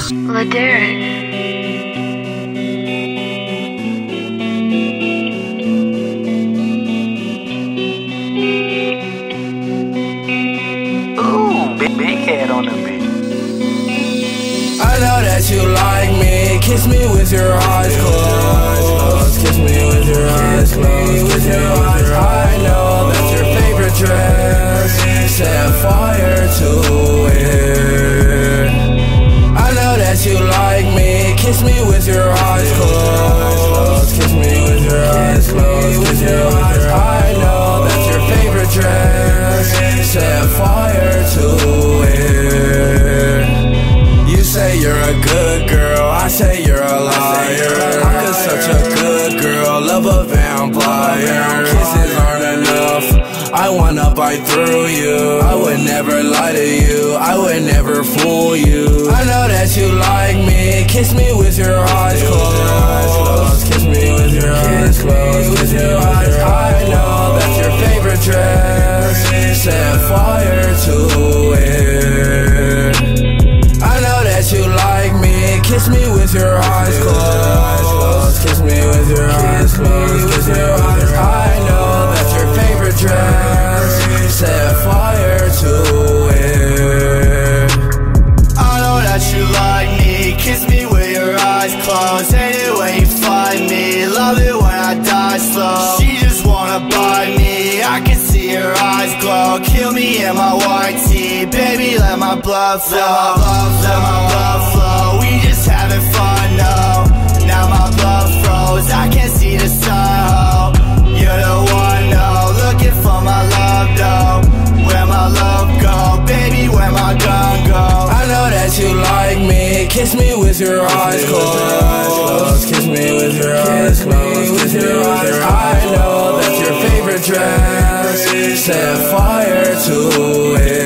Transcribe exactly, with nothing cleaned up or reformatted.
Lederrick. Ooh, big bighead on the beat. I know that you like me. Kiss me with your eyes closed. Kiss me with your eyes closed. With your eyes. I know that's your favorite dress. Set fire to it. I know that you like me. Kiss me with your eyes closed. Kiss me with your eyes closed. With your eyes. I know that's your favorite dress. Set fire to it. You say you're a good girl, I say you're a liar. I'm just such a good girl, love a vampire. Kisses aren't enough, I wanna bite through you. I would never lie to you, I would never fool you. I know that you like me, kiss me with your eyes closed. Kiss me with your eyes closed, with your eyes. I know that's your favorite dress. Set fire to it. I know that you like me. Kiss me with your eyes closed. Kiss me with your eyes closed. With your eyes. I know that's your favorite dress. Set fire to it. I know that you like me. Kiss me with your eyes closed. Hate it when you find me. Love it when I die slow. She just wanna bite me. I can see your eyes glow. Kill me in my white tee. Baby, let my blood flow. Let my blood, let my blood flow. We just having fun, no. Now my blood froze. I can't see the sun, oh. You're the one, no. Looking for my love, though. Where my love go? Baby, where my gun go? I know that you like me. Kiss me with your eyes closed. Kiss me with your eyes closed. With your eyes. I know that's your favorite dress. Set fire to it.